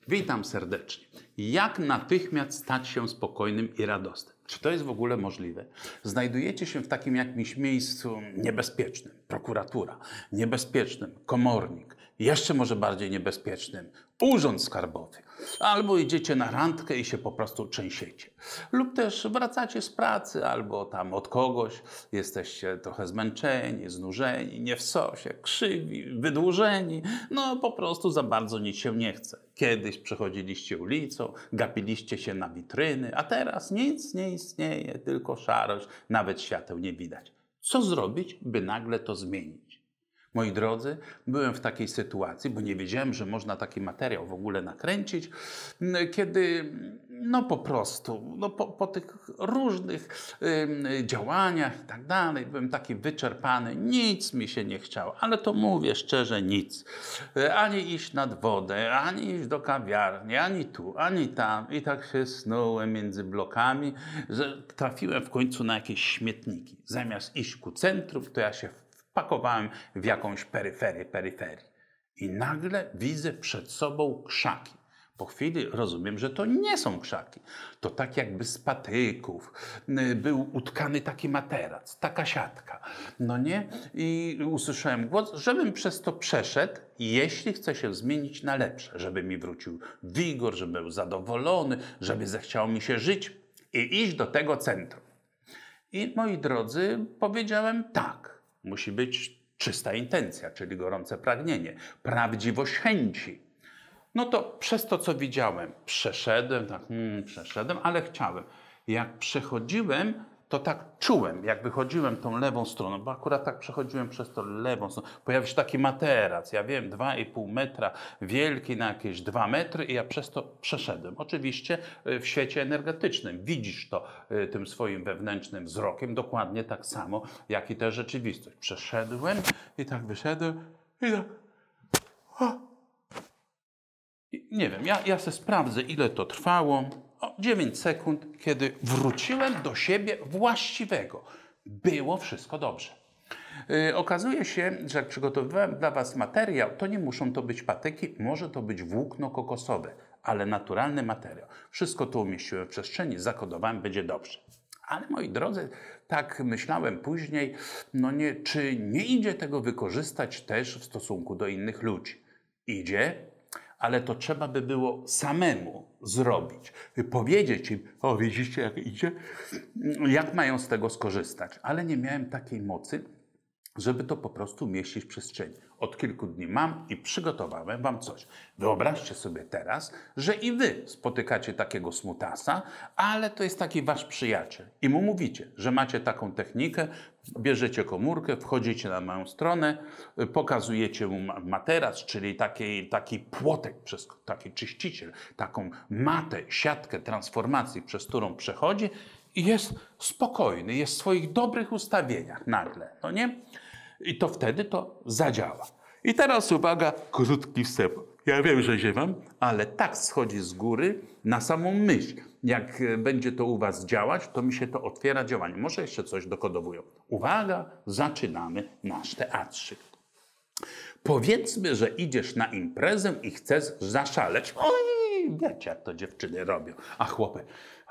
Witam serdecznie. Jak natychmiast stać się spokojnym i radosnym? Czy to jest w ogóle możliwe? Znajdujecie się w takim jakimś miejscu niebezpiecznym, prokuratura, niebezpiecznym, komornik, jeszcze może bardziej niebezpiecznym, urząd skarbowy. Albo idziecie na randkę i się po prostu trzęsiecie. Lub też wracacie z pracy albo tam od kogoś, jesteście trochę zmęczeni, znużeni, nie w sosie, krzywi, wydłużeni. No po prostu za bardzo nic się nie chce. Kiedyś przechodziliście ulicą, gapiliście się na witryny, a teraz nic nie istnieje, tylko szarość, nawet świateł nie widać. Co zrobić, by nagle to zmienić? Moi drodzy, byłem w takiej sytuacji, bo nie wiedziałem, że można taki materiał w ogóle nakręcić, kiedy po prostu po tych różnych działaniach i tak dalej, byłem taki wyczerpany, nic mi się nie chciało, ale to mówię szczerze, nic. Ani iść nad wodę, ani iść do kawiarni, ani tu, ani tam i tak się snułem między blokami, że trafiłem w końcu na jakieś śmietniki. Zamiast iść ku centrum, to ja się wpakowałem w jakąś peryferię. I nagle widzę przed sobą krzaki. Po chwili rozumiem, że to nie są krzaki. To tak jakby z patyków był utkany taki materac, taka siatka. No nie? I usłyszałem głos, żebym przez to przeszedł, jeśli chcę się zmienić na lepsze. Żeby mi wrócił wigor, żebym był zadowolony, żeby zechciało mi się żyć i iść do tego centrum. I moi drodzy, powiedziałem tak. Musi być czysta intencja, czyli gorące pragnienie, prawdziwość chęci. No to przez to, co widziałem, przeszedłem, ale chciałem. Jak przechodziłem, to tak czułem, jak wychodziłem tą lewą stroną, bo akurat tak przechodziłem przez to lewą stronę. Pojawił się taki materac, ja wiem, 2,5 metra, wielki na jakieś 2 metry i ja przez to przeszedłem. Oczywiście w świecie energetycznym widzisz to tym swoim wewnętrznym wzrokiem dokładnie tak samo, jak i tę rzeczywistość. Przeszedłem i tak wyszedłem i tak... Nie wiem, ja sobie sprawdzę, ile to trwało. 9 sekund, kiedy wróciłem do siebie właściwego. Było wszystko dobrze. Okazuje się, że jak przygotowywałem dla Was materiał, to nie muszą to być patyki, może to być włókno kokosowe, ale naturalny materiał. Wszystko to umieściłem w przestrzeni, zakodowałem, będzie dobrze. Ale moi drodzy, tak myślałem później, czy nie idzie tego wykorzystać też w stosunku do innych ludzi? Idzie. Ale to trzeba by było samemu zrobić. Powiedzieć im, widzicie jak idzie, jak mają z tego skorzystać. Ale nie miałem takiej mocy, żeby to po prostu umieścić w przestrzeni. Od kilku dni mam i przygotowałem Wam coś. Wyobraźcie sobie teraz, że i Wy spotykacie takiego smutasa, ale to jest taki Wasz przyjaciel. I mu mówicie, że macie taką technikę, bierzecie komórkę, wchodzicie na moją stronę, pokazujecie mu materac, czyli taki płotek, taki czyściciel, taką matę, siatkę transformacji, przez którą przechodzi i jest spokojny, jest w swoich dobrych ustawieniach nagle, no nie? I to wtedy to zadziała. I teraz uwaga, krótki wstęp. Ja wiem, że ziewam, ale tak schodzi z góry na samą myśl. Jak będzie to u Was działać, to mi się to otwiera działanie. Może jeszcze coś dokodowują. Uwaga, zaczynamy nasz teatrzyk. Powiedzmy, że idziesz na imprezę i chcesz zaszaleć. Oj, wiecie, jak to dziewczyny robią. A chłopy,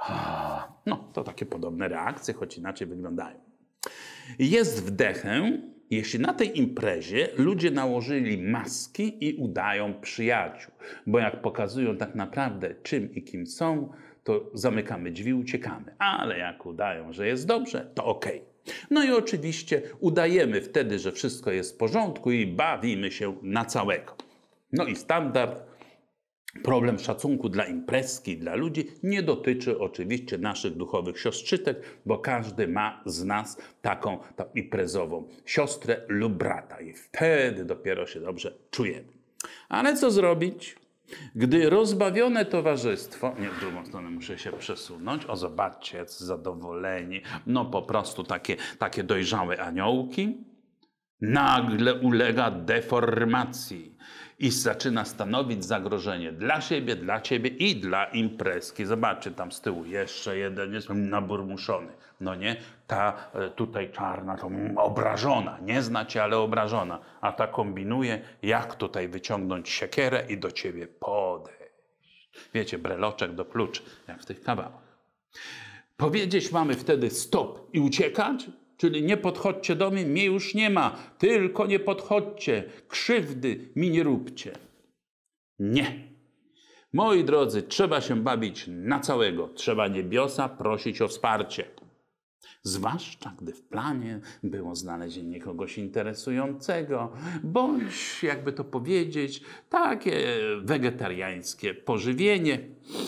to takie podobne reakcje, choć inaczej wyglądają. Jest wdechę, jeśli na tej imprezie ludzie nałożyli maski i udają przyjaciół. Bo jak pokazują tak naprawdę czym i kim są, to zamykamy drzwi, uciekamy. Ale jak udają, że jest dobrze, to okej. No i oczywiście udajemy wtedy, że wszystko jest w porządku i bawimy się na całego. No i standard. Problem szacunku dla imprezki, dla ludzi nie dotyczy oczywiście naszych duchowych siostrzytek, bo każdy ma z nas taką imprezową siostrę lub brata i wtedy dopiero się dobrze czujemy. Ale co zrobić, gdy rozbawione towarzystwo, nie, w drugą stronę muszę się przesunąć, zobaczcie, jak zadowoleni, po prostu takie dojrzałe aniołki, nagle ulega deformacji i zaczyna stanowić zagrożenie dla siebie, dla ciebie i dla imprezki. Zobaczcie, tam z tyłu jeszcze jeden jest naburmuszony. No nie? Ta tutaj czarna, to obrażona. Nie zna cię, ale obrażona. A ta kombinuje, jak tutaj wyciągnąć siekierę i do ciebie podejść. Wiecie, breloczek do kluczy, jak w tych kawałach. Powiedzieć mamy wtedy stop i uciekać, czyli nie podchodźcie do mnie już nie ma, tylko nie podchodźcie, krzywdy mi nie róbcie. Nie. Moi drodzy, trzeba się bawić na całego, trzeba niebiosa prosić o wsparcie. Zwłaszcza gdy w planie było znalezienie kogoś interesującego, bądź, jakby to powiedzieć, takie wegetariańskie pożywienie,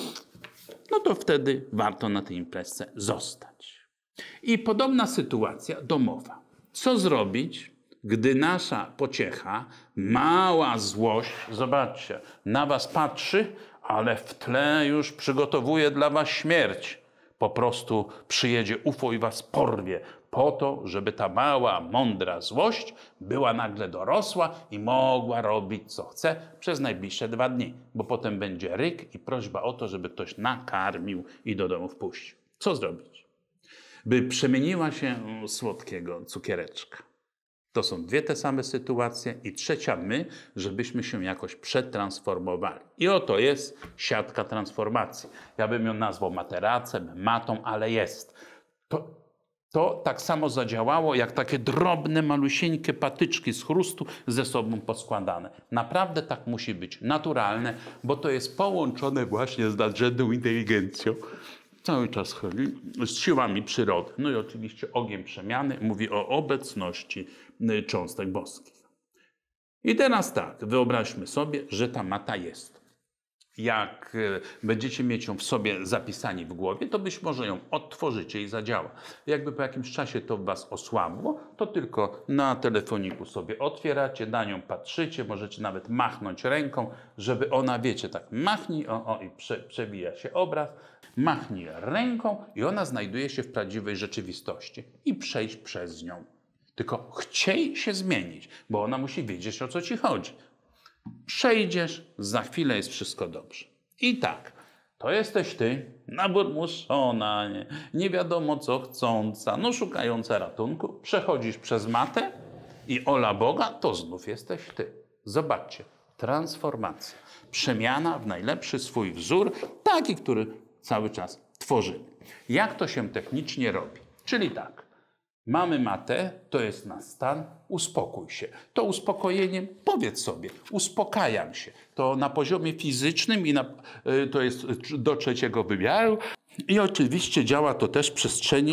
no to wtedy warto na tej imprezce zostać. I podobna sytuacja domowa. Co zrobić, gdy nasza pociecha, mała złość, zobaczcie, na was patrzy, ale w tle już przygotowuje dla was śmierć. Po prostu przyjedzie UFO i was porwie po to, żeby ta mała, mądra złość była nagle dorosła i mogła robić co chce przez najbliższe 2 dni. Bo potem będzie ryk i prośba o to, żeby ktoś nakarmił i do domu wpuścił. Co zrobić? By przemieniła się słodkiego cukiereczka. To są 2 te same sytuacje i trzecia my, żebyśmy się jakoś przetransformowali. I oto jest siatka transformacji. Ja bym ją nazwał materacem, matą, ale jest. To tak samo zadziałało, jak takie drobne, malusieńkie patyczki z chrustu ze sobą poskładane. Naprawdę tak musi być naturalne, bo to jest połączone właśnie z nadrzędną inteligencją. Cały czas chodzi z siłami przyrody. No i oczywiście ogień przemiany mówi o obecności cząstek boskich. I teraz tak, wyobraźmy sobie, że ta mata jest. Jak będziecie mieć ją w sobie zapisani w głowie, to być może ją odtworzycie i zadziała. Jakby po jakimś czasie to was osłabło, to tylko na telefoniku sobie otwieracie, na nią patrzycie, możecie nawet machnąć ręką, żeby ona, wiecie, tak machnij, i przewija się obraz, machnij ręką i ona znajduje się w prawdziwej rzeczywistości i przejść przez nią. Tylko chciej się zmienić, bo ona musi wiedzieć, o co ci chodzi. Przejdziesz, za chwilę jest wszystko dobrze. I tak, to jesteś ty, naburmuszona, nie wiadomo co chcąca, no szukająca ratunku, przechodzisz przez matę i ola Boga, to znów jesteś ty. Zobaczcie, transformacja, przemiana w najlepszy swój wzór, taki, który cały czas tworzymy. Jak to się technicznie robi? Czyli tak. Mamy matę, to jest nasz stan, uspokój się. To uspokojeniem powiedz sobie, uspokajam się. To na poziomie fizycznym i to jest do 3. wymiaru. I oczywiście działa to też w przestrzeni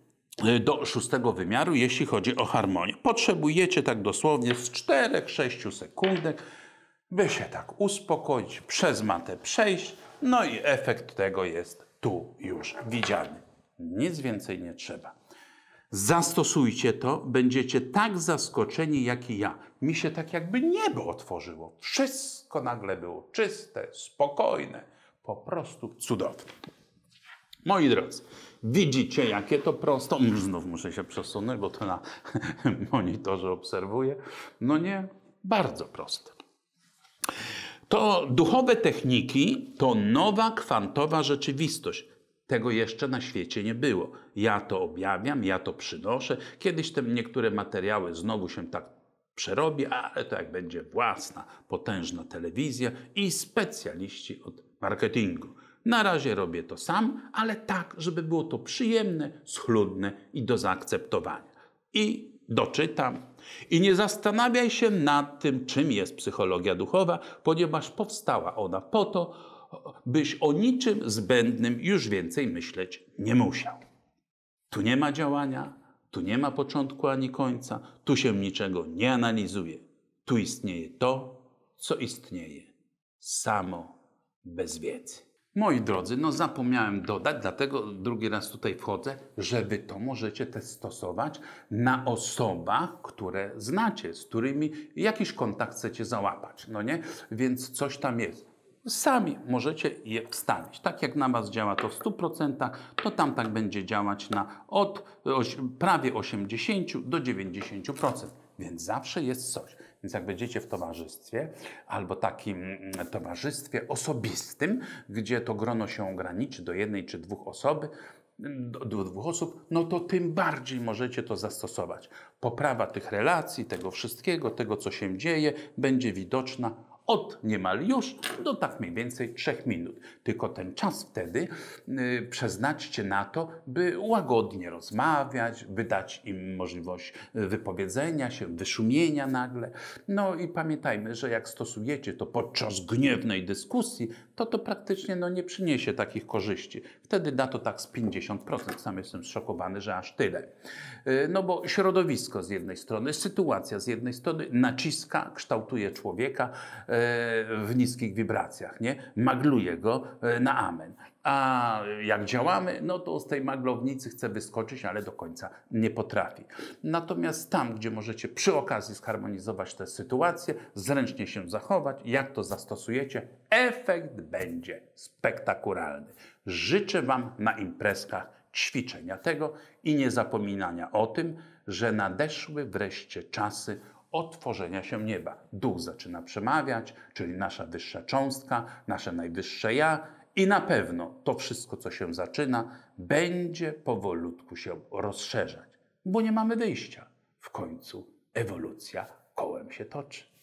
do 6. wymiaru, jeśli chodzi o harmonię. Potrzebujecie tak dosłownie z 4-6 sekundek, by się tak uspokoić, przez matę przejść. No i efekt tego jest tu już widziany. Nic więcej nie trzeba. Zastosujcie to, będziecie tak zaskoczeni, jak i ja. Mi się tak jakby niebo otworzyło. Wszystko nagle było czyste, spokojne, po prostu cudowne. Moi drodzy, widzicie, jakie to prosto? Znów muszę się przesunąć, bo to na monitorze obserwuję. No nie, bardzo proste. To duchowe techniki to nowa kwantowa rzeczywistość. Tego jeszcze na świecie nie było. Ja to objawiam, ja to przynoszę. Kiedyś te niektóre materiały znowu się tak przerobi, ale to jak będzie własna, potężna telewizja i specjaliści od marketingu. Na razie robię to sam, ale tak, żeby było to przyjemne, schludne i do zaakceptowania. I doczytam. I nie zastanawiaj się nad tym, czym jest psychologia duchowa, ponieważ powstała ona po to, byś o niczym zbędnym już więcej myśleć nie musiał. Tu nie ma działania, tu nie ma początku ani końca, tu się niczego nie analizuje. Tu istnieje to, co istnieje, samo bez wiedzy. Moi drodzy, no zapomniałem dodać, dlatego drugi raz tutaj wchodzę, że wy to możecie też stosować na osobach, które znacie, z którymi jakiś kontakt chcecie załapać, no nie? Więc coś tam jest. Sami możecie je wstawić. Tak jak na was działa to w 100%, to tam tak będzie działać od prawie 80 do 90%. Więc zawsze jest coś. Więc jak będziecie w towarzystwie albo takim towarzystwie osobistym, gdzie to grono się ograniczy do 1 czy 2 osób, no to tym bardziej możecie to zastosować. Poprawa tych relacji, tego wszystkiego, tego co się dzieje, będzie widoczna od niemal już do tak mniej więcej 3 minut. Tylko ten czas wtedy przeznaczcie na to, by łagodnie rozmawiać, by dać im możliwość wypowiedzenia się, wyszumienia nagle. No i pamiętajmy, że jak stosujecie to podczas gniewnej dyskusji, to praktycznie nie przyniesie takich korzyści. Wtedy da to tak z 50%. Sam jestem zszokowany, że aż tyle. No bo środowisko z jednej strony, sytuacja z jednej strony naciska, kształtuje człowieka w niskich wibracjach, nie? Magluje go na amen. A jak działamy, no to z tej maglownicy chce wyskoczyć, ale do końca nie potrafi. Natomiast tam, gdzie możecie przy okazji zharmonizować tę sytuację, zręcznie się zachować, jak to zastosujecie, efekt będzie spektakularny. Życzę Wam na imprezkach ćwiczenia tego i niezapominania o tym, że nadeszły wreszcie czasy otworzenia się nieba. Duch zaczyna przemawiać, czyli nasza wyższa cząstka, nasze najwyższe ja i na pewno to wszystko, co się zaczyna, będzie powolutku się rozszerzać, bo nie mamy wyjścia. W końcu ewolucja kołem się toczy.